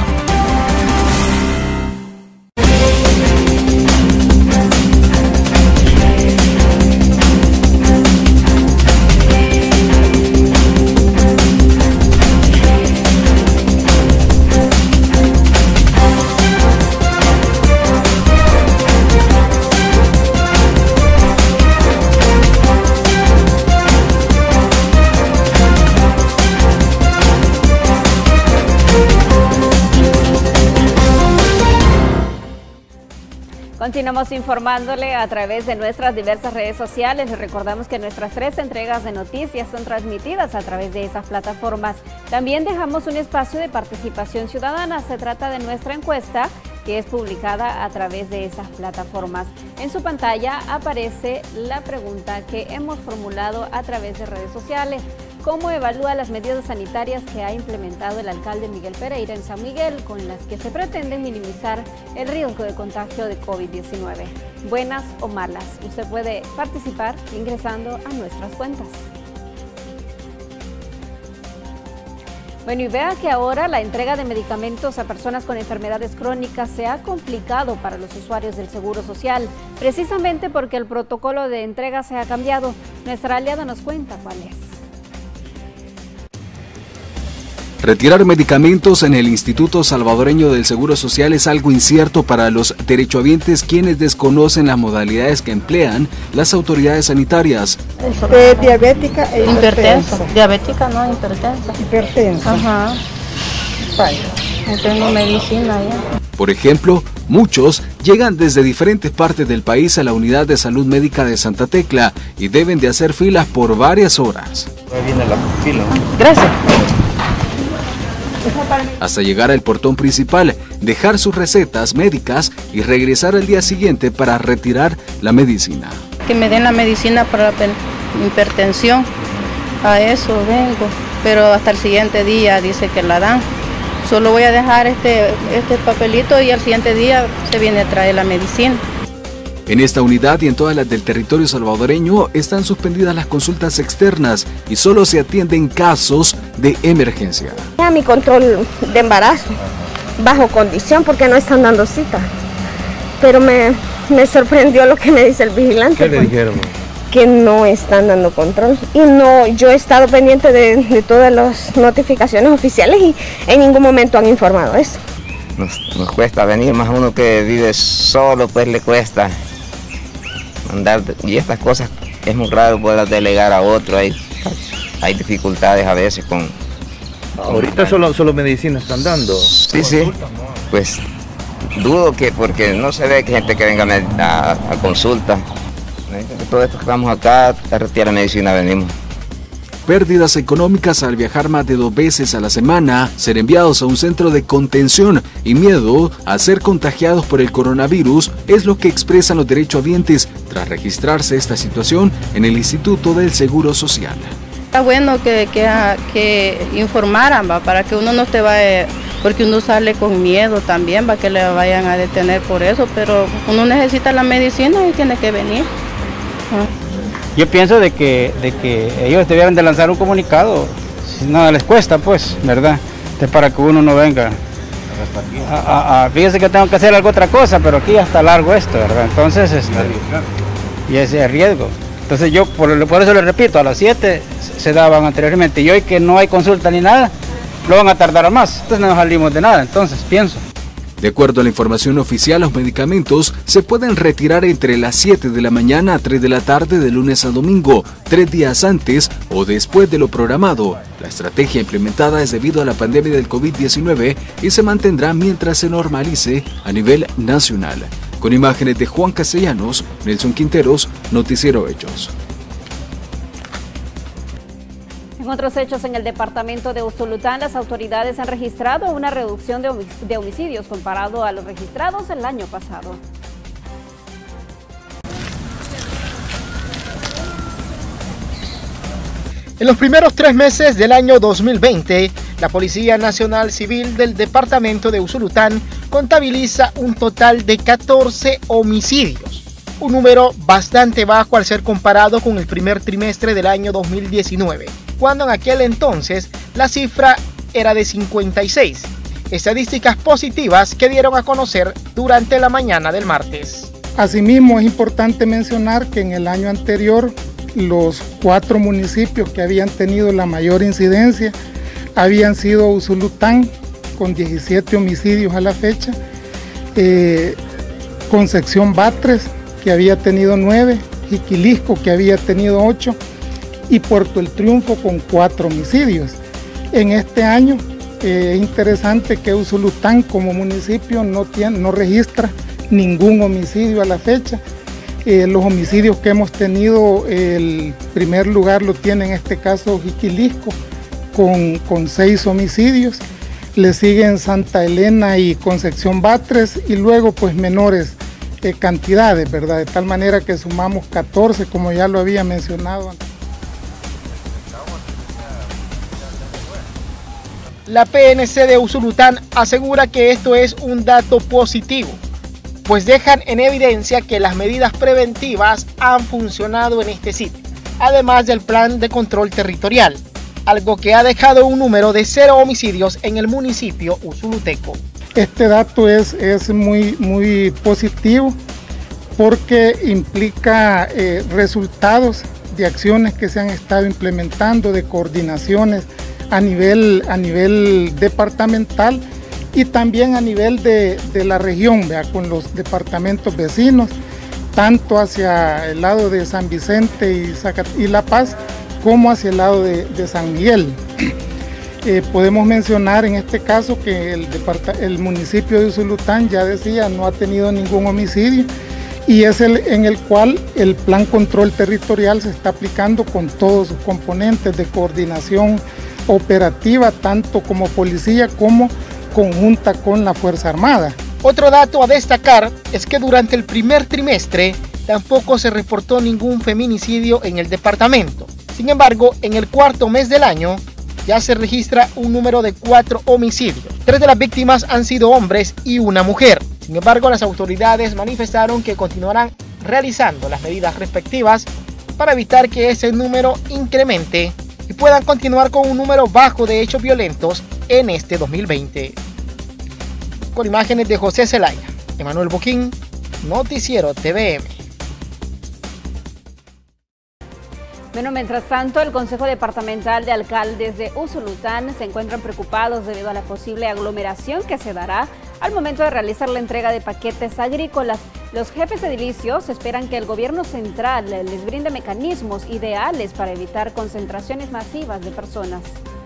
Continuamos informándole a través de nuestras diversas redes sociales. Les recordamos que nuestras tres entregas de noticias son transmitidas a través de esas plataformas. También dejamos un espacio de participación ciudadana. Se trata de nuestra encuesta que es publicada a través de esas plataformas. En su pantalla aparece la pregunta que hemos formulado a través de redes sociales. ¿Cómo evalúa las medidas sanitarias que ha implementado el alcalde Miguel Pereira en San Miguel, con las que se pretende minimizar el riesgo de contagio de COVID diecinueve? ¿Buenas o malas? Usted puede participar ingresando a nuestras cuentas. Bueno, y vea que ahora la entrega de medicamentos a personas con enfermedades crónicas se ha complicado para los usuarios del Seguro Social, precisamente porque el protocolo de entrega se ha cambiado. Nuestra aliada nos cuenta cuál es. Retirar medicamentos en el Instituto Salvadoreño del Seguro Social es algo incierto para los derechohabientes, quienes desconocen las modalidades que emplean las autoridades sanitarias. Eh, diabética e hipertensa. Hipertensa. Diabética, no, hipertensa. Hipertensa. Ajá. Vaya, no tengo medicina ya. Por ejemplo, muchos llegan desde diferentes partes del país a la unidad de salud médica de Santa Tecla y deben de hacer filas por varias horas. Ahí viene la fila. Gracias. Hasta llegar al portón principal, dejar sus recetas médicas y regresar al día siguiente para retirar la medicina. Que me den la medicina para la hipertensión, a eso vengo, pero hasta el siguiente día dice que la dan. Solo voy a dejar este, este papelito y al siguiente día se viene a traer la medicina. En esta unidad y en todas las del territorio salvadoreño están suspendidas las consultas externas y solo se atienden casos de emergencia. A mi control de embarazo, bajo condición porque no están dando cita. Pero me, me sorprendió lo que me dice el vigilante. ¿Qué le dijeron? que no están dando control. Y no, yo he estado pendiente de, de todas las notificaciones oficiales y en ningún momento han informado eso. Nos, nos cuesta venir, más uno que vive solo, pues le cuesta andar, y estas cosas es muy raro poder delegar a otro, hay, hay dificultades a veces con... Ahorita solo, solo medicina están dando. Sí, sí, pues dudo que, porque no se ve que gente que venga a, a consulta. Todo esto que estamos acá, a retirar medicina venimos. Pérdidas económicas al viajar más de dos veces a la semana, ser enviados a un centro de contención y miedo a ser contagiados por el coronavirus es lo que expresan los derechohabientes tras registrarse esta situación en el Instituto del Seguro Social. Está bueno que, que, que informaran, ¿va? Para que uno no te vaya, porque uno sale con miedo también, va, que le vayan a detener por eso, pero uno necesita la medicina y tiene que venir. ¿Ah? Yo pienso de que, de que ellos debieran de lanzar un comunicado, si nada les cuesta, pues, ¿verdad? De para que uno no venga. A, a, a, fíjese que tengo que hacer algo otra cosa, pero aquí ya está largo esto, ¿verdad? Entonces, este, y ese es riesgo. Entonces yo, por, por eso le repito, a las siete se daban anteriormente, y hoy que no hay consulta ni nada, lo van a tardar más, entonces no nos salimos de nada, entonces pienso. De acuerdo a la información oficial, los medicamentos se pueden retirar entre las siete de la mañana a tres de la tarde de lunes a domingo, tres días antes o después de lo programado. La estrategia implementada es debido a la pandemia del COVID diecinueve y se mantendrá mientras se normalice a nivel nacional. Con imágenes de Juan Castellanos, Nelson Quinteros, Noticiero Hechos. En otros hechos, en el departamento de Usulután, las autoridades han registrado una reducción de homicidios comparado a los registrados el año pasado. En los primeros tres meses del año dos mil veinte, la Policía Nacional Civil del departamento de Usulután contabiliza un total de catorce homicidios, un número bastante bajo al ser comparado con el primer trimestre del año dos mil diecinueve. Cuando en aquel entonces la cifra era de cincuenta y seis, estadísticas positivas que dieron a conocer durante la mañana del martes. Asimismo, es importante mencionar que en el año anterior los cuatro municipios que habían tenido la mayor incidencia habían sido Usulután, con diecisiete homicidios a la fecha, eh, Concepción Batres, que había tenido nueve, Jiquilisco, que había tenido ocho, y Puerto El Triunfo con cuatro homicidios. En este año eh, es interesante que Usulután como municipio no, tiene, no registra ningún homicidio a la fecha. Eh, los homicidios que hemos tenido, el primer lugar lo tiene en este caso Jiquilisco con, con seis homicidios, le siguen Santa Elena y Concepción Batres y luego pues menores eh, cantidades, ¿verdad? De tal manera que sumamos catorce, como ya lo había mencionado antes. La P N C de Usulután asegura que esto es un dato positivo, pues dejan en evidencia que las medidas preventivas han funcionado en este sitio, además del plan de control territorial, algo que ha dejado un número de cero homicidios en el municipio usuluteco. Este dato es, es muy, muy positivo porque implica eh, resultados de acciones que se han estado implementando, de coordinaciones a nivel, a nivel departamental y también a nivel de, de la región, ¿vea? Con los departamentos vecinos, tanto hacia el lado de San Vicente y, Zacat y La Paz, como hacia el lado de, de San Miguel. Eh, podemos mencionar en este caso que el, el municipio de Usulután, ya decía, no ha tenido ningún homicidio y es el en el cual el plan control territorial se está aplicando con todos sus componentes de coordinación operativa, tanto como policía como conjunta con la Fuerza Armada. Otro dato a destacar es que durante el primer trimestre tampoco se reportó ningún feminicidio en el departamento. Sin embargo, en el cuarto mes del año ya se registra un número de cuatro homicidios. Tres de las víctimas han sido hombres y una mujer. Sin embargo, las autoridades manifestaron que continuarán realizando las medidas respectivas para evitar que ese número incremente y puedan continuar con un número bajo de hechos violentos en este dos mil veinte. Con imágenes de José Zelaya, Emanuel Boquín, Noticiero T V M. Bueno, mientras tanto, el Consejo Departamental de Alcaldes de Usulután se encuentran preocupados debido a la posible aglomeración que se dará al momento de realizar la entrega de paquetes agrícolas. Los jefes edilicios esperan que el gobierno central les brinde mecanismos ideales para evitar concentraciones masivas de personas.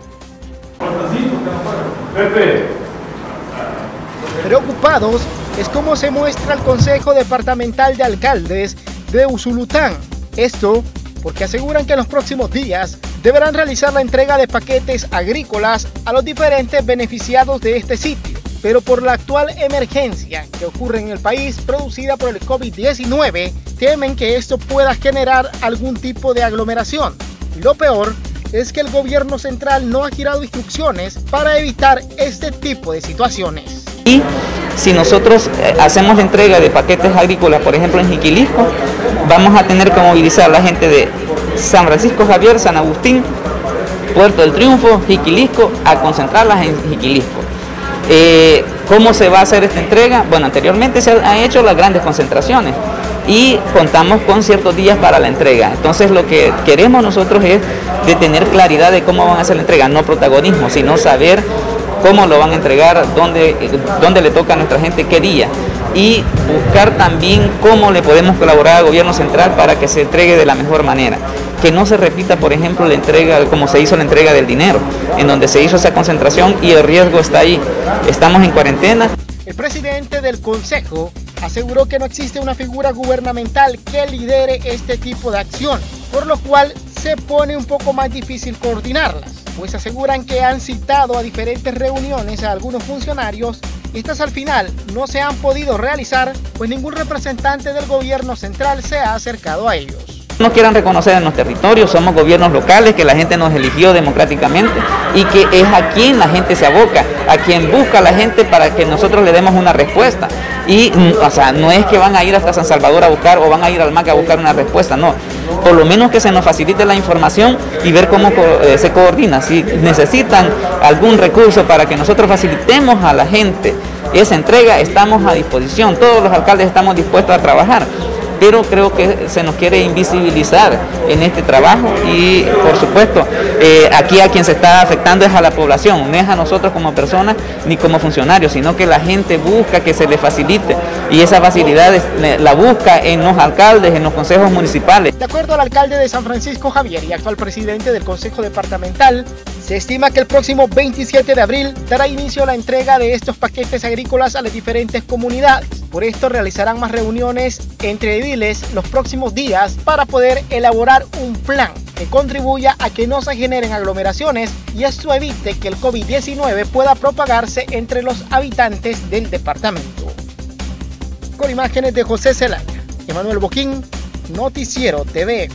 Preocupados es como se muestra el Consejo Departamental de Alcaldes de Usulután. Esto porque aseguran que en los próximos días deberán realizar la entrega de paquetes agrícolas a los diferentes beneficiados de este sitio. Pero por la actual emergencia que ocurre en el país producida por el COVID diecinueve, temen que esto pueda generar algún tipo de aglomeración. Y lo peor es que el gobierno central no ha girado instrucciones para evitar este tipo de situaciones. Y si nosotros hacemos la entrega de paquetes agrícolas, por ejemplo en Jiquilisco, vamos a tener que movilizar a la gente de San Francisco Javier, San Agustín, Puerto del Triunfo, Jiquilisco, a concentrarlas en Jiquilisco. Eh, ¿Cómo se va a hacer esta entrega? Bueno, anteriormente se han hecho las grandes concentraciones y contamos con ciertos días para la entrega. Entonces lo que queremos nosotros es de tener claridad de cómo van a hacer la entrega, no protagonismo, sino saber cómo lo van a entregar, dónde, dónde le toca a nuestra gente, qué día. Y buscar también cómo le podemos colaborar al gobierno central para que se entregue de la mejor manera. Que no se repita, por ejemplo, la entrega, como se hizo la entrega del dinero, en donde se hizo esa concentración y el riesgo está ahí. Estamos en cuarentena. El presidente del Consejo aseguró que no existe una figura gubernamental que lidere este tipo de acción, por lo cual se pone un poco más difícil coordinarlas, pues aseguran que han citado a diferentes reuniones a algunos funcionarios y estas al final no se han podido realizar, pues ningún representante del gobierno central se ha acercado a ellos. No quieran reconocer en los territorios, somos gobiernos locales que la gente nos eligió democráticamente y que es a quien la gente se aboca, a quien busca la gente para que nosotros le demos una respuesta. Y, o sea, no es que van a ir hasta San Salvador a buscar o van a ir al M A C a buscar una respuesta, no. Por lo menos que se nos facilite la información y ver cómo eh, se coordina. Si necesitan algún recurso para que nosotros facilitemos a la gente esa entrega, estamos a disposición. Todos los alcaldes estamos dispuestos a trabajar. Pero creo que se nos quiere invisibilizar en este trabajo y por supuesto eh, aquí a quien se está afectando es a la población, no es a nosotros como personas ni como funcionarios, sino que la gente busca que se le facilite y esa facilidad la busca en los alcaldes, en los consejos municipales. De acuerdo al alcalde de San Francisco Javier y actual presidente del Consejo Departamental, se estima que el próximo veintisiete de abril dará inicio a la entrega de estos paquetes agrícolas a las diferentes comunidades. Por esto realizarán más reuniones entre ediles los próximos días para poder elaborar un plan que contribuya a que no se generen aglomeraciones y esto evite que el COVID diecinueve pueda propagarse entre los habitantes del departamento. Con imágenes de José Celaya, Emanuel Boquín, Noticiero T V.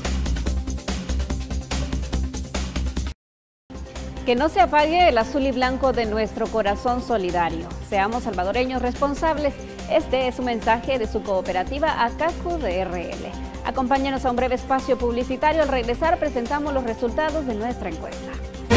Que no se apague el azul y blanco de nuestro corazón solidario. Seamos salvadoreños responsables. Este es un mensaje de su cooperativa ACACU de R L. Acompáñanos a un breve espacio publicitario. Al regresar presentamos los resultados de nuestra encuesta.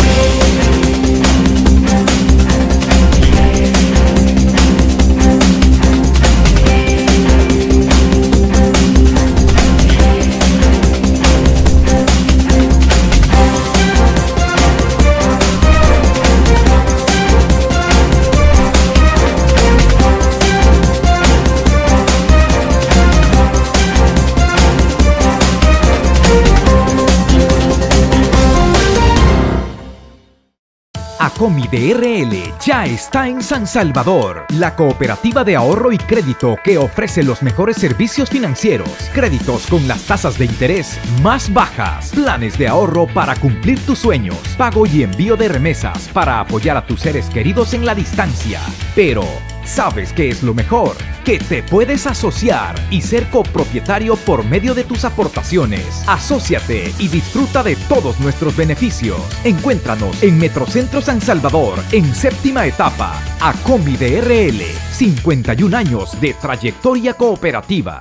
ACOMI de R L ya está en San Salvador, la cooperativa de ahorro y crédito que ofrece los mejores servicios financieros, créditos con las tasas de interés más bajas, planes de ahorro para cumplir tus sueños, pago y envío de remesas para apoyar a tus seres queridos en la distancia. Pero, ¿sabes qué es lo mejor? Que te puedes asociar y ser copropietario por medio de tus aportaciones. Asóciate y disfruta de todos nuestros beneficios. Encuéntranos en Metrocentro San Salvador, en séptima etapa. ACOMI de R L, cincuenta y un años de trayectoria cooperativa.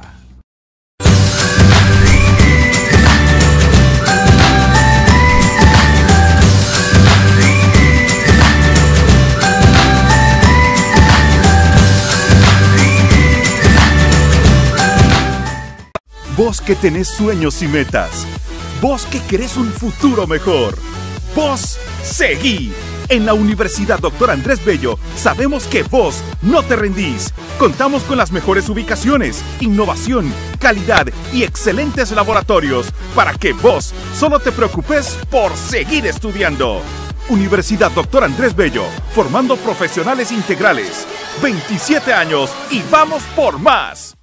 Vos que tenés sueños y metas, Vos que querés un futuro mejor. Vos seguí. En la Universidad Doctor Andrés Bello sabemos que vos no te rendís. Contamos con las mejores ubicaciones, innovación, calidad y excelentes laboratorios para que vos solo te preocupes por seguir estudiando. Universidad Doctor Andrés Bello, formando profesionales integrales. veintisiete años y vamos por más.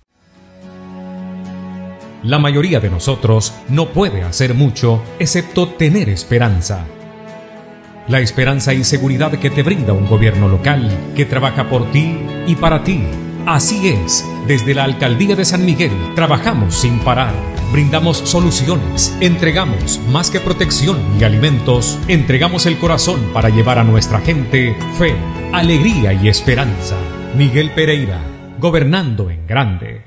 La mayoría de nosotros no puede hacer mucho excepto tener esperanza. La esperanza y seguridad que te brinda un gobierno local que trabaja por ti y para ti. Así es, desde la Alcaldía de San Miguel trabajamos sin parar. Brindamos soluciones, entregamos más que protección y alimentos, entregamos el corazón para llevar a nuestra gente fe, alegría y esperanza. Miguel Pereira, gobernando en grande.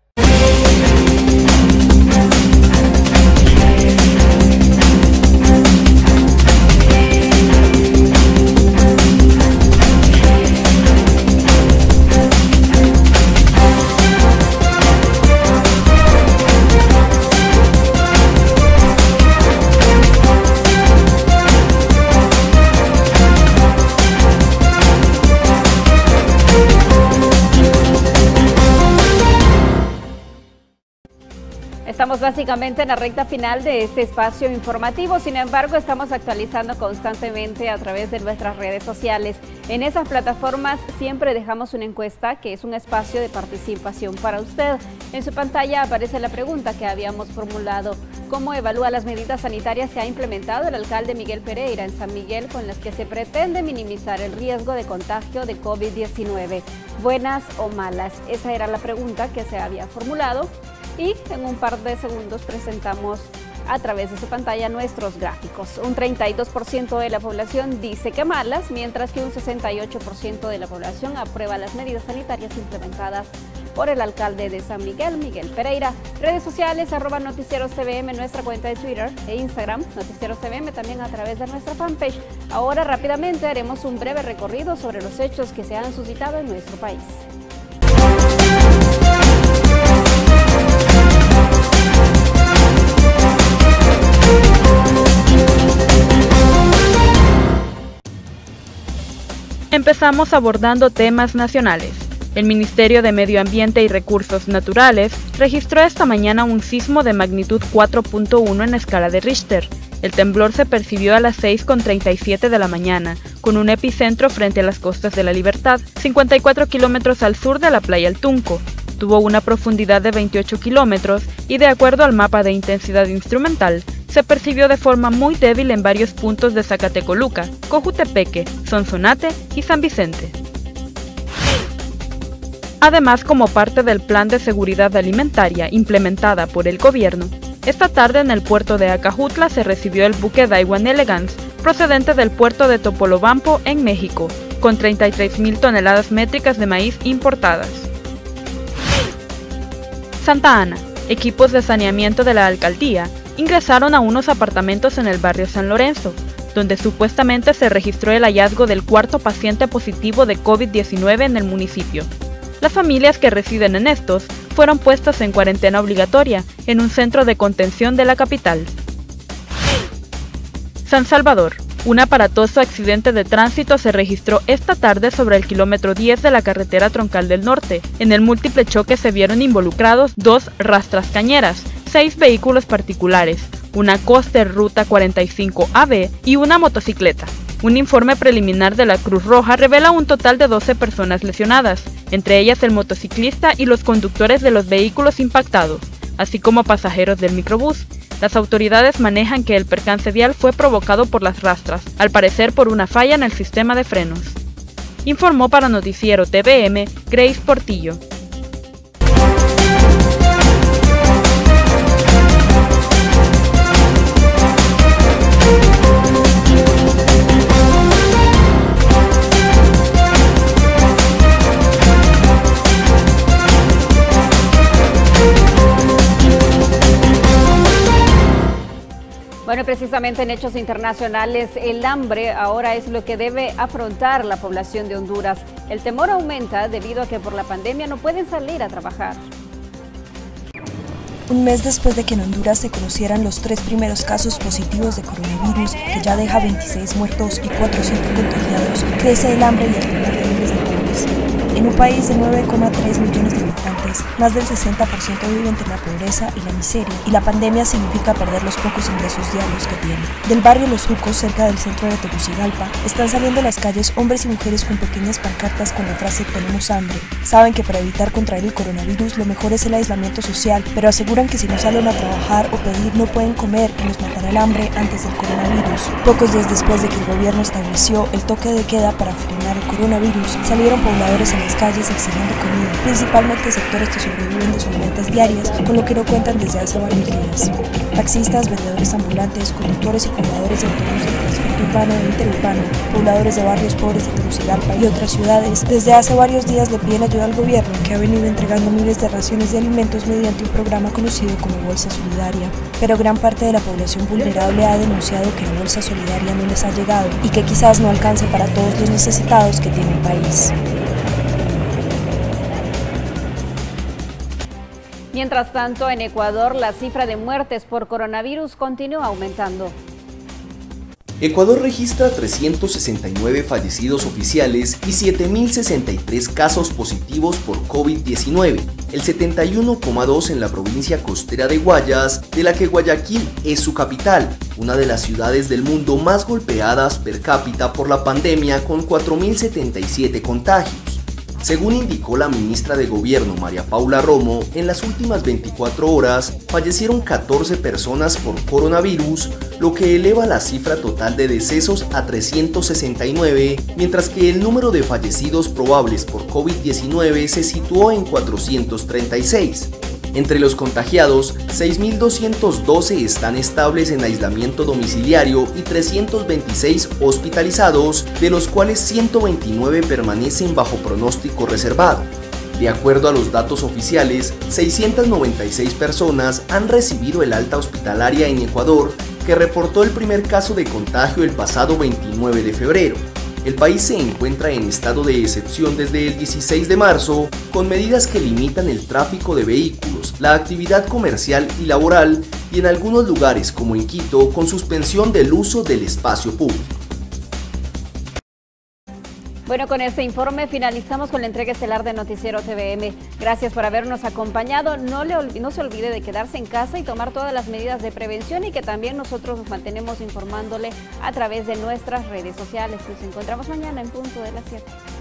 Estamos básicamente en la recta final de este espacio informativo, sin embargo estamos actualizando constantemente a través de nuestras redes sociales. En esas plataformas siempre dejamos una encuesta que es un espacio de participación para usted. En su pantalla aparece la pregunta que habíamos formulado: ¿cómo evalúa las medidas sanitarias que ha implementado el alcalde Miguel Pereira en San Miguel con las que se pretende minimizar el riesgo de contagio de COVID diecinueve? ¿Buenas o malas? Esa era la pregunta que se había formulado. Y en un par de segundos presentamos a través de su pantalla nuestros gráficos. Un treinta y dos por ciento de la población dice que malas, mientras que un sesenta y ocho por ciento de la población aprueba las medidas sanitarias implementadas por el alcalde de San Miguel, Miguel Pereira. Redes sociales, arroba Noticieros T V M, nuestra cuenta de Twitter e Instagram, Noticieros T V M, también a través de nuestra fanpage. Ahora rápidamente haremos un breve recorrido sobre los hechos que se han suscitado en nuestro país. Empezamos abordando temas nacionales. El Ministerio de Medio Ambiente y Recursos Naturales registró esta mañana un sismo de magnitud cuatro punto uno en escala de Richter. El temblor se percibió a las seis con treinta y siete de la mañana, con un epicentro frente a las costas de la Libertad, cincuenta y cuatro kilómetros al sur de la playa El Tunco. Tuvo una profundidad de veintiocho kilómetros y, de acuerdo al mapa de intensidad instrumental, se percibió de forma muy débil en varios puntos de Zacatecoluca, Cojutepeque, Sonsonate y San Vicente. Además, como parte del Plan de Seguridad Alimentaria implementada por el gobierno, esta tarde en el puerto de Acajutla se recibió el buque Daiwan Elegance, procedente del puerto de Topolobampo, en México, con treinta y tres mil toneladas métricas de maíz importadas. Santa Ana, equipos de saneamiento de la alcaldía ingresaron a unos apartamentos en el barrio San Lorenzo, donde supuestamente se registró el hallazgo del cuarto paciente positivo de COVID diecinueve en el municipio. Las familias que residen en estos fueron puestas en cuarentena obligatoria en un centro de contención de la capital. San Salvador. Un aparatoso accidente de tránsito se registró esta tarde sobre el kilómetro diez de la carretera troncal del norte. En el múltiple choque se vieron involucrados dos rastras cañeras, seis vehículos particulares, una Coster Ruta cuarenta y cinco A B y una motocicleta. Un informe preliminar de la Cruz Roja revela un total de doce personas lesionadas, entre ellas el motociclista y los conductores de los vehículos impactados, así como pasajeros del microbús. Las autoridades manejan que el percance vial fue provocado por las rastras, al parecer por una falla en el sistema de frenos. Informó para Noticiero T V M, Grace Portillo. Bueno, precisamente en hechos internacionales, el hambre ahora es lo que debe afrontar la población de Honduras. El temor aumenta debido a que por la pandemia no pueden salir a trabajar. Un mes después de que en Honduras se conocieran los tres primeros casos positivos de coronavirus, que ya deja veintiséis muertos y cuatrocientos contagiados, crece el hambre y el temor de miles de pobres. En un país de nueve coma tres millones de habitantes, más del sesenta por ciento vive entre la pobreza y la miseria, y la pandemia significa perder los pocos ingresos diarios que tienen. Del barrio Los Jucos, cerca del centro de Tegucigalpa, están saliendo a las calles hombres y mujeres con pequeñas pancartas con la frase "tenemos hambre". Saben que para evitar contraer el coronavirus lo mejor es el aislamiento social, pero aseguran que si no salen a trabajar o pedir no pueden comer y los matará el hambre antes del coronavirus. Pocos días después de que el gobierno estableció el toque de queda para frenar el coronavirus, salieron pobladores en las calles exigiendo comida, principalmente sectores que sobreviven de sus ventas diarias, con lo que no cuentan desde hace varios días. Taxistas, vendedores ambulantes, conductores y pobladores de autobús de transporte urbano e interurbano, pobladores de barrios pobres de Tegucigalpa y otras ciudades, desde hace varios días le piden ayuda al gobierno, que ha venido entregando miles de raciones de alimentos mediante un programa conocido como Bolsa Solidaria. Pero gran parte de la población vulnerable ha denunciado que la Bolsa Solidaria no les ha llegado y que quizás no alcance para todos los necesitados que tiene el país. Mientras tanto, en Ecuador, la cifra de muertes por coronavirus continúa aumentando. Ecuador registra trescientos sesenta y nueve fallecidos oficiales y siete mil sesenta y tres casos positivos por COVID diecinueve, el setenta y uno coma dos en la provincia costera de Guayas, de la que Guayaquil es su capital, una de las ciudades del mundo más golpeadas per cápita por la pandemia con cuatro mil setenta y siete contagios. Según indicó la ministra de Gobierno María Paula Romo, en las últimas veinticuatro horas fallecieron catorce personas por coronavirus, lo que eleva la cifra total de decesos a trescientos sesenta y nueve, mientras que el número de fallecidos probables por COVID diecinueve se situó en cuatrocientos treinta y seis. Entre los contagiados, seis mil doscientos doce están estables en aislamiento domiciliario y trescientos veintiséis hospitalizados, de los cuales ciento veintinueve permanecen bajo pronóstico reservado. De acuerdo a los datos oficiales, seiscientas noventa y seis personas han recibido el alta hospitalaria en Ecuador, que reportó el primer caso de contagio el pasado veintinueve de febrero. El país se encuentra en estado de excepción desde el dieciséis de marzo, con medidas que limitan el tráfico de vehículos, la actividad comercial y laboral, y en algunos lugares, como en Quito, con suspensión del uso del espacio público. Bueno, con este informe finalizamos con la entrega estelar de Noticiero T V M. Gracias por habernos acompañado. No, le, no se olvide de quedarse en casa y tomar todas las medidas de prevención, y que también nosotros nos mantenemos informándole a través de nuestras redes sociales. Nos encontramos mañana en punto de las siete.